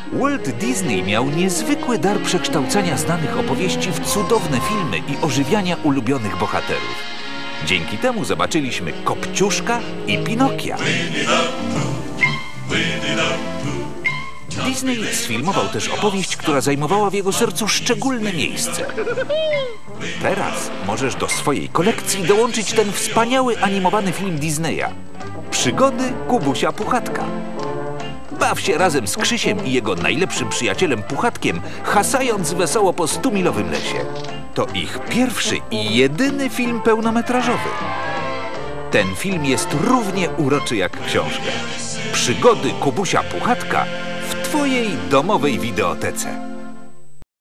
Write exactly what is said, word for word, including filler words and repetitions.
Walt Disney miał niezwykły dar przekształcania znanych opowieści w cudowne filmy i ożywiania ulubionych bohaterów. Dzięki temu zobaczyliśmy Kopciuszka i Pinokia. Disney sfilmował też opowieść, która zajmowała w jego sercu szczególne miejsce. Teraz możesz do swojej kolekcji dołączyć ten wspaniały animowany film Disneya – Przygody Kubusia Puchatka. Baw się razem z Krzysiem i jego najlepszym przyjacielem Puchatkiem, hasając wesoło po stumilowym lesie. To ich pierwszy i jedyny film pełnometrażowy. Ten film jest równie uroczy jak książka. Przygody Kubusia Puchatka w twojej domowej wideotece.